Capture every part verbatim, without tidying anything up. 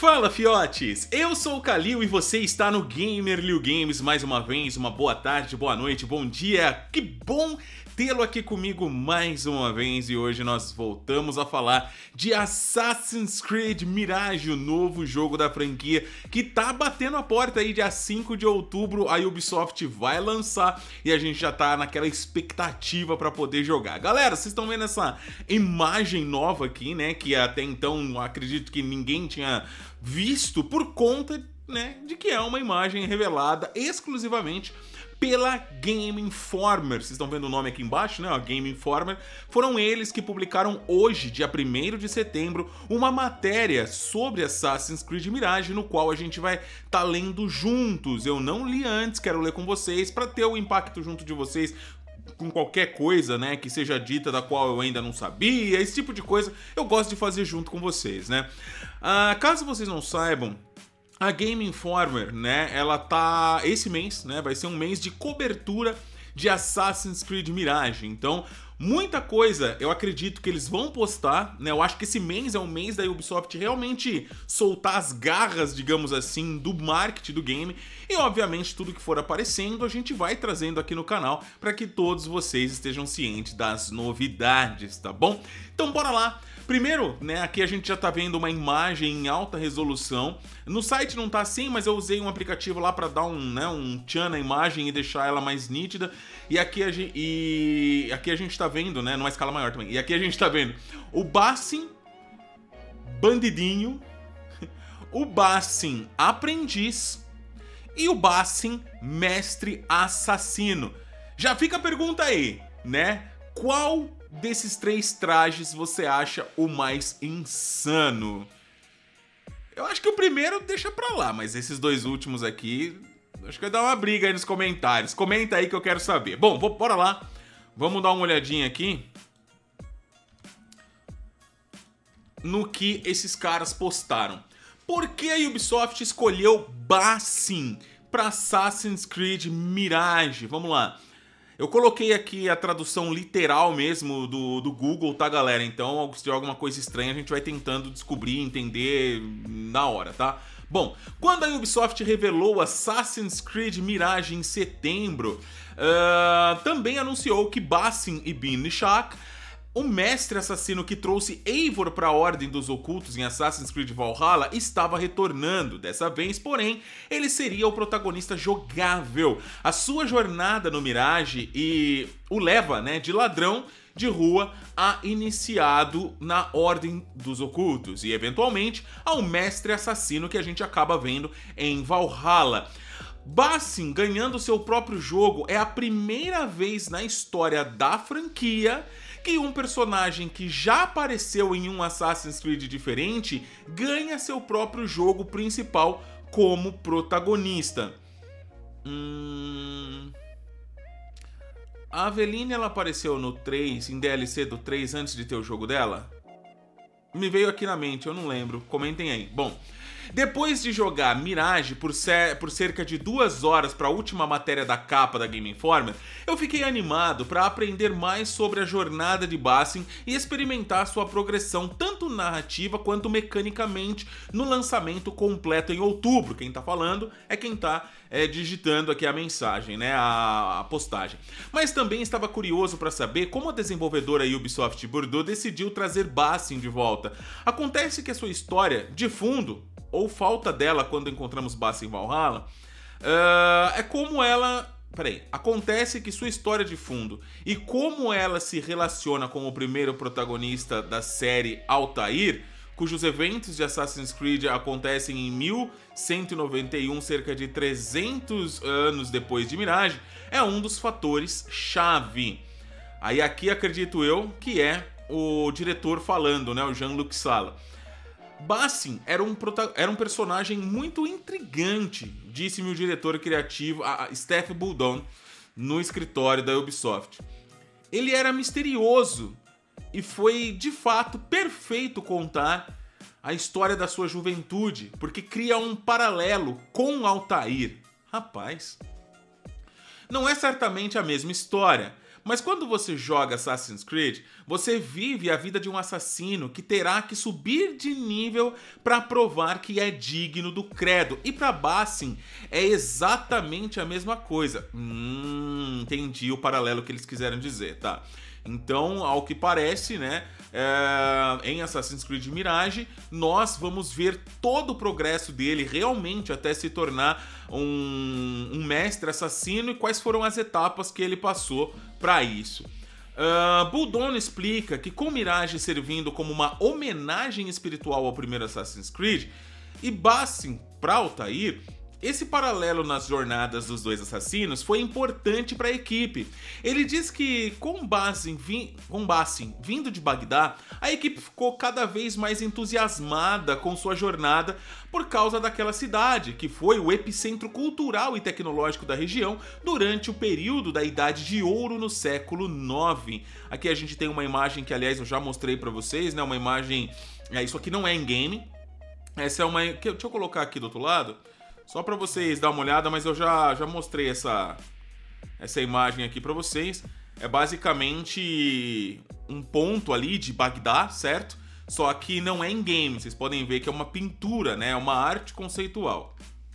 Fala, fiotes! Eu sou o Kalil e você está no Gamer Liu Games mais uma vez. Uma boa tarde, boa noite, bom dia. Que bom tê-lo aqui comigo mais uma vez. E hoje nós voltamos a falar de Assassin's Creed Mirage, o novo jogo da franquia que tá batendo a porta aí. Dia cinco de outubro a Ubisoft vai lançar e a gente já tá naquela expectativa para poder jogar. Galera, vocês estão vendo essa imagem nova aqui, né? Que até então acredito que ninguém tinha visto por conta, né, de que é uma imagem revelada exclusivamente pela Game Informer. Vocês estão vendo o nome aqui embaixo, né? A Game Informer. Foram eles que publicaram hoje, dia primeiro de setembro, uma matéria sobre Assassin's Creed Mirage, no qual a gente vai estar tá lendo juntos. Eu não li antes, quero ler com vocês para ter o impacto junto de vocês com qualquer coisa, né, que seja dita da qual eu ainda não sabia, esse tipo de coisa eu gosto de fazer junto com vocês, né. Ah, caso vocês não saibam, a Game Informer, né, ela tá, esse mês, né, vai ser um mês de cobertura de Assassin's Creed Mirage, então muita coisa eu acredito que eles vão postar, né, eu acho que esse mês é um mês da Ubisoft realmente soltar as garras, digamos assim, do marketing do game, e obviamente tudo que for aparecendo a gente vai trazendo aqui no canal para que todos vocês estejam cientes das novidades, tá bom? Então bora lá! Primeiro, né, aqui a gente já tá vendo uma imagem em alta resolução. No site não tá assim, mas eu usei um aplicativo lá para dar um, né, um tchan na imagem e deixar ela mais nítida. E aqui a gente, e aqui a gente tá vendo, né, numa escala maior também. E aqui a gente tá vendo o Basim bandidinho, o Basim aprendiz e o Basim mestre assassino. Já fica a pergunta aí, né? Qual desses três trajes você acha o mais insano? Eu acho que o primeiro deixa pra lá, mas esses dois últimos aqui, acho que vai dar uma briga aí nos comentários. Comenta aí que eu quero saber. Bom, vou, bora lá. Vamos dar uma olhadinha aqui no que esses caras postaram. Por que a Ubisoft escolheu Basim para Assassin's Creed Mirage? Vamos lá. Eu coloquei aqui a tradução literal mesmo do, do Google, tá, galera? Então, se tiver alguma coisa estranha, a gente vai tentando descobrir, entender na hora, tá? Bom, quando a Ubisoft revelou Assassin's Creed Mirage em setembro, uh, também anunciou que Basim ibn Nishaq, o mestre assassino que trouxe Eivor para a Ordem dos Ocultos em Assassin's Creed Valhalla, estava retornando. Dessa vez, porém, ele seria o protagonista jogável. A sua jornada no Mirage e o leva, né, de ladrão de rua a iniciado na Ordem dos Ocultos e, eventualmente, ao mestre assassino que a gente acaba vendo em Valhalla. Basim ganhando seu próprio jogo é a primeira vez na história da franquia que um personagem que já apareceu em um Assassin's Creed diferente ganha seu próprio jogo principal como protagonista. Hum... A Aveline, ela apareceu no três, em D L C do três antes de ter o jogo dela? Me veio aqui na mente, eu não lembro. Comentem aí. Bom, depois de jogar Mirage por, por cerca de duas horas para a última matéria da capa da Game Informer, eu fiquei animado para aprender mais sobre a jornada de Basim e experimentar sua progressão tanto narrativa quanto mecanicamente no lançamento completo em outubro. Quem tá falando é quem tá é, digitando aqui a mensagem, né, a, a postagem. Mas também estava curioso para saber como a desenvolvedora Ubisoft Bordeaux decidiu trazer Basim de volta. Acontece que a sua história, de fundo, ou falta dela quando encontramos Basim em Valhalla, uh, é como ela... Peraí, acontece que sua história de fundo e como ela se relaciona com o primeiro protagonista da série Altair, cujos eventos de Assassin's Creed acontecem em mil cento e noventa e um, cerca de trezentos anos depois de Mirage, é um dos fatores chave. Aí aqui acredito eu que é o diretor falando, né, o Jean-Luc Sala. Basim era um, era um personagem muito intrigante, disse-me o diretor criativo a Steph Boudon no escritório da Ubisoft. Ele era misterioso e foi de fato perfeito contar a história da sua juventude, porque cria um paralelo com Altair. Rapaz, não é certamente a mesma história, Mas quando você joga Assassin's Creed, você vive a vida de um assassino que terá que subir de nível para provar que é digno do credo. E para Basim é exatamente a mesma coisa. Hum, entendi o paralelo que eles quiseram dizer, tá? Então, ao que parece, né, é, em Assassin's Creed Mirage, nós vamos ver todo o progresso dele realmente até se tornar um, um mestre assassino e quais foram as etapas que ele passou para isso. Uh, Buldon explica que com Mirage servindo como uma homenagem espiritual ao primeiro Assassin's Creed, e Basim para Altair, esse paralelo nas jornadas dos dois assassinos foi importante para a equipe. Ele diz que com Basim, vim, com Basim vindo de Bagdá, a equipe ficou cada vez mais entusiasmada com sua jornada por causa daquela cidade, que foi o epicentro cultural e tecnológico da região durante o período da Idade de Ouro no século nove. Aqui a gente tem uma imagem que, aliás, eu já mostrei para vocês, né? Uma imagem... É, isso aqui não é em game. Essa é uma... Deixa eu colocar aqui do outro lado. Só para vocês dar uma olhada, mas eu já, já mostrei essa, essa imagem aqui para vocês. É basicamente um ponto ali de Bagdá, certo? Só que não é em game, vocês podem ver que é uma pintura, né? É uma arte conceitual.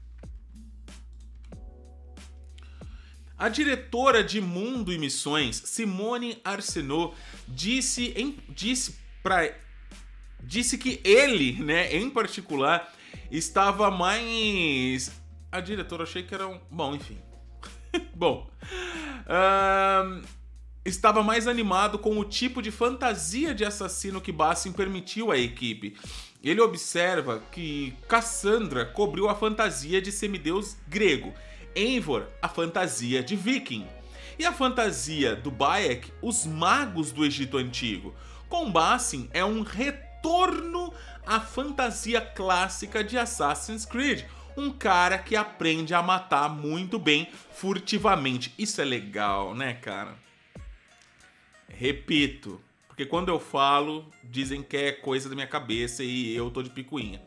A diretora de Mundo e Missões, Simone Arsenault, disse, em, disse, pra, disse que ele, né, em particular... estava mais... A diretora achei que era um... Bom, enfim. Bom. Uh... Estava mais animado com o tipo de fantasia de assassino que Basim permitiu à equipe. Ele observa que Cassandra cobriu a fantasia de semideus grego, Eivor a fantasia de viking, e a fantasia do Bayek, os magos do Egito Antigo. Com Basim é um retorno à fantasia clássica de Assassin's Creed. Um cara que aprende a matar muito bem, furtivamente. Isso é legal, né, cara? Repito, porque quando eu falo, dizem que é coisa da minha cabeça e eu tô de picuinha.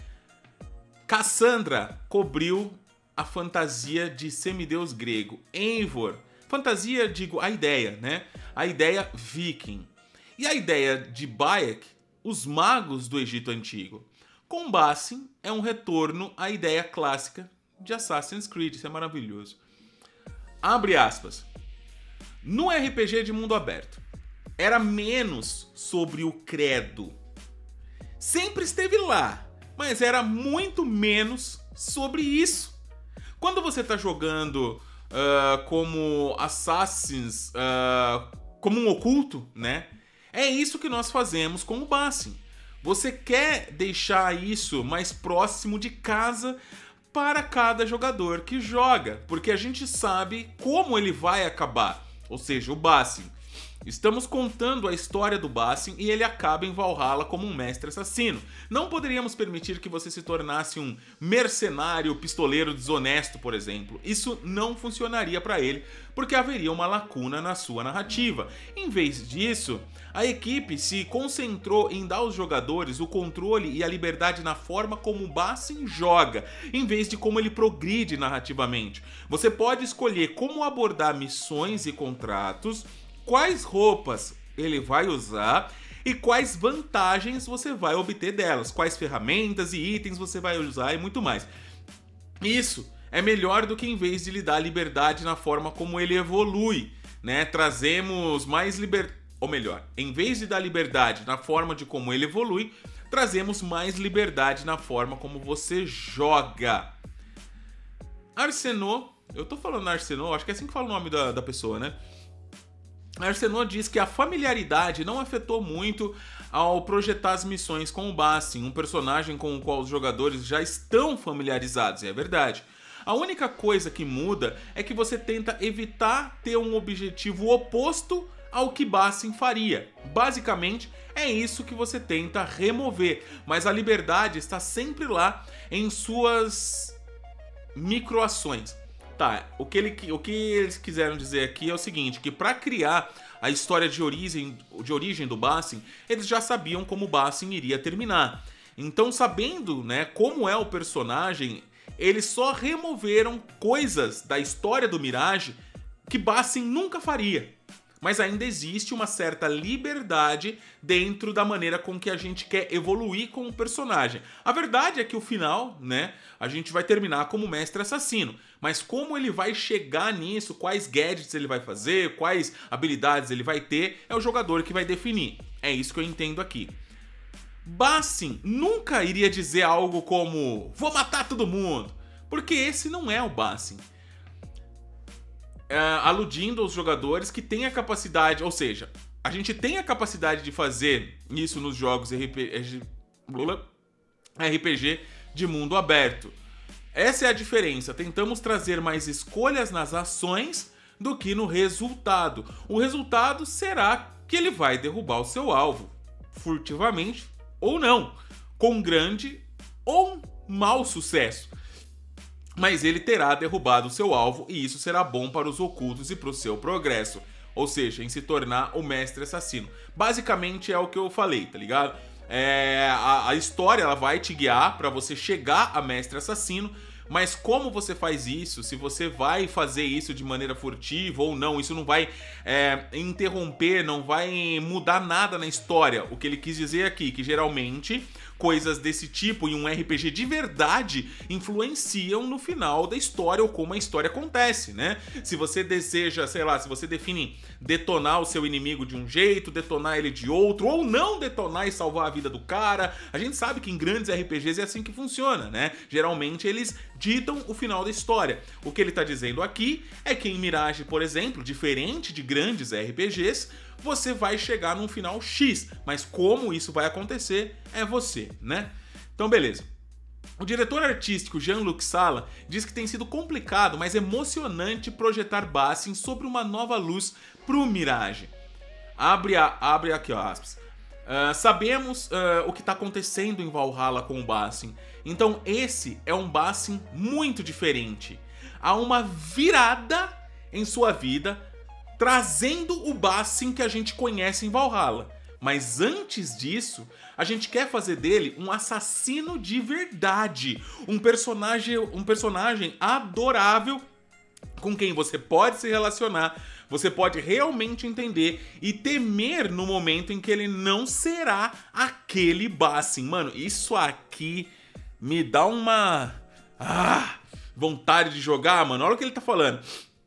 Cassandra cobriu a fantasia de semideus grego. Eivor, fantasia, digo, a ideia, né? A ideia viking. E a ideia de Bayek, os magos do Egito Antigo. Com Basim é um retorno à ideia clássica de Assassin's Creed. Isso é maravilhoso. Abre aspas. No R P G de mundo aberto, era menos sobre o credo. Sempre esteve lá, mas era muito menos sobre isso. Quando você está jogando uh, como Assassins, uh, como um oculto, né? É isso que nós fazemos com o Basim. Você quer deixar isso mais próximo de casa para cada jogador que joga, porque a gente sabe como ele vai acabar. Ou seja, o Basim. Estamos contando a história do Basim e ele acaba em Valhalla como um mestre assassino. Não poderíamos permitir que você se tornasse um mercenário pistoleiro desonesto, por exemplo. Isso não funcionaria para ele, porque haveria uma lacuna na sua narrativa. Em vez disso, a equipe se concentrou em dar aos jogadores o controle e a liberdade na forma como o Basim joga, em vez de como ele progride narrativamente. Você pode escolher como abordar missões e contratos, quais roupas ele vai usar e quais vantagens você vai obter delas, quais ferramentas e itens você vai usar e muito mais. Isso é melhor do que em vez de lhe dar liberdade na forma como ele evolui, né? Trazemos mais liberdade, ou melhor, em vez de dar liberdade na forma de como ele evolui, trazemos mais liberdade na forma como você joga. Arsenault, eu tô falando Arsenault, acho que é assim que fala o nome da, da pessoa, né? Arsenault diz que a familiaridade não afetou muito ao projetar as missões com o Basim, um personagem com o qual os jogadores já estão familiarizados, e é verdade. A única coisa que muda é que você tenta evitar ter um objetivo oposto ao que Basim faria. Basicamente, é isso que você tenta remover, mas a liberdade está sempre lá em suas microações. Tá, o que, ele, o que eles quiseram dizer aqui é o seguinte, que para criar a história de origem, de origem do Basim, eles já sabiam como o Basim iria terminar. Então, sabendo, né, como é o personagem, eles só removeram coisas da história do Mirage que Basim nunca faria. mas ainda existe uma certa liberdade dentro da maneira com que a gente quer evoluir com o personagem. A verdade é que o final, né, a gente vai terminar como mestre assassino, mas como ele vai chegar nisso, quais gadgets ele vai fazer, quais habilidades ele vai ter, é o jogador que vai definir. É isso que eu entendo aqui. Bassin nunca iria dizer algo como vou matar todo mundo, porque esse não é o Bassin. É, aludindo aos jogadores que têm a capacidade, ou seja, a gente tem a capacidade de fazer isso nos jogos R P G, R P G de mundo aberto. Essa é a diferença, tentamos trazer mais escolhas nas ações do que no resultado. O resultado será que ele vai derrubar o seu alvo, furtivamente ou não, com grande ou mau sucesso. Mas ele terá derrubado o seu alvo e isso será bom para os ocultos e para o seu progresso. Ou seja, em se tornar o mestre assassino. Basicamente é o que eu falei, tá ligado? É, a, a história ela vai te guiar para você chegar a mestre assassino, mas como você faz isso, se você vai fazer isso de maneira furtiva ou não, isso não vai é, interromper, não vai mudar nada na história. O que ele quis dizer aqui, que geralmente coisas desse tipo em um R P G de verdade influenciam no final da história ou como a história acontece, né? Se você deseja, sei lá, se você define detonar o seu inimigo de um jeito, detonar ele de outro, ou não detonar e salvar a vida do cara, a gente sabe que em grandes R P Gs é assim que funciona, né? Geralmente eles ditam o final da história. O que ele tá dizendo aqui é que em Mirage, por exemplo, diferente de grandes R P Gs, você vai chegar num final X, mas como isso vai acontecer é você, né? Então, beleza. O diretor artístico Jean-Luc Sala diz que tem sido complicado, mas emocionante projetar Bassin sobre uma nova luz pro Mirage. Abre, a, abre aqui, ó, aspas. Uh, sabemos uh, o que está acontecendo em Valhalla com o Bassin, então esse é um Bassin muito diferente. Há uma virada em sua vida, trazendo o Bassin que a gente conhece em Valhalla. Mas antes disso, a gente quer fazer dele um assassino de verdade, um personagem, um personagem adorável com quem você pode se relacionar, você pode realmente entender e temer no momento em que ele não será aquele Bassin. Mano, isso aqui me dá uma ah, vontade de jogar, mano. Olha o que ele tá falando.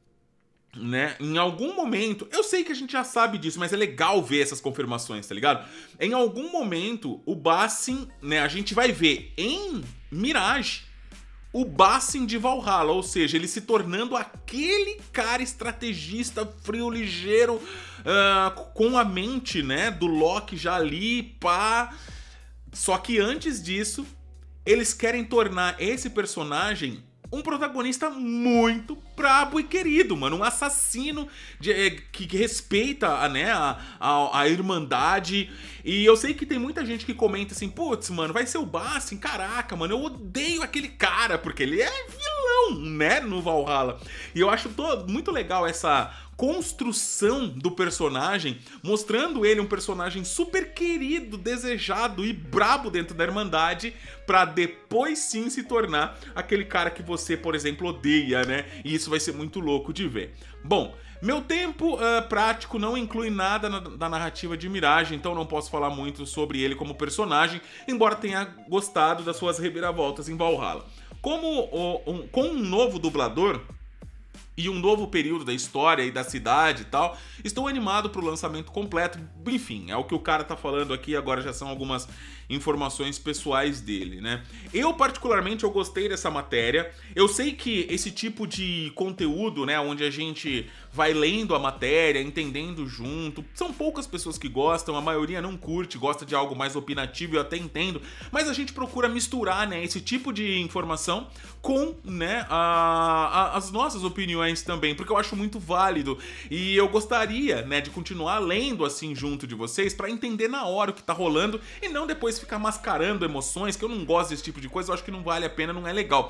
Né? Em algum momento, eu sei que a gente já sabe disso, mas é legal ver essas confirmações, tá ligado? Em algum momento, o Bassin, né, a gente vai ver em Mirage o Bassin de Valhalla, ou seja, ele se tornando aquele cara estrategista, frio, ligeiro, uh, com a mente, né, do Loki já ali, pá. Só que antes disso, eles querem tornar esse personagem um protagonista muito brabo e querido, mano. Um assassino de, é, que, que respeita a, né, a, a, a irmandade. E eu sei que tem muita gente que comenta assim, putz, mano, vai ser o Bassin? Caraca, mano, eu odeio aquele cara, porque ele é vilão, né, no Valhalla. E eu acho todo, muito legal essa construção do personagem, mostrando ele um personagem super querido, desejado e brabo dentro da Irmandade, pra depois sim se tornar aquele cara que você, por exemplo, odeia, né? E isso vai ser muito louco de ver. Bom, meu tempo uh, prático não inclui nada na, da narrativa de Mirage, então não posso falar muito sobre ele como personagem, embora tenha gostado das suas reviravoltas em Valhalla. Como o, um, com um novo dublador e um novo período da história e da cidade e tal, estou animado pro lançamento completo. Enfim, é o que o cara tá falando aqui, agora já são algumas informações pessoais dele, né? Eu, particularmente, eu gostei dessa matéria. Eu sei que esse tipo de conteúdo, né, onde a gente vai lendo a matéria, entendendo junto, são poucas pessoas que gostam, a maioria não curte, gosta de algo mais opinativo, eu até entendo, mas a gente procura misturar, né, esse tipo de informação com, né, a, a, as nossas opiniões também, porque eu acho muito válido e eu gostaria, né, de continuar lendo assim junto de vocês pra entender na hora o que tá rolando e não depois ficar mascarando emoções, que eu não gosto desse tipo de coisa, eu acho que não vale a pena, não é legal.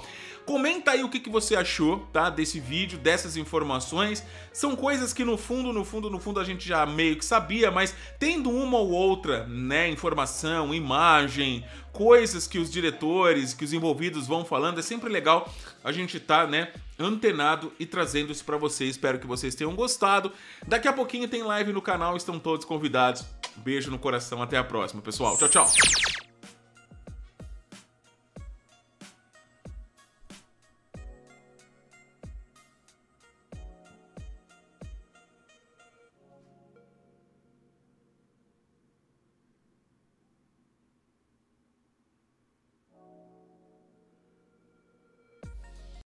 Comenta aí o que, que você achou, tá? Desse vídeo, dessas informações. São coisas que no fundo, no fundo, no fundo a gente já meio que sabia, mas tendo uma ou outra, né, informação, imagem, coisas que os diretores, que os envolvidos vão falando, é sempre legal a gente tá, né, antenado e trazendo isso pra vocês. Espero que vocês tenham gostado. Daqui a pouquinho tem live no canal, estão todos convidados. Beijo no coração, até a próxima, pessoal. Tchau, tchau.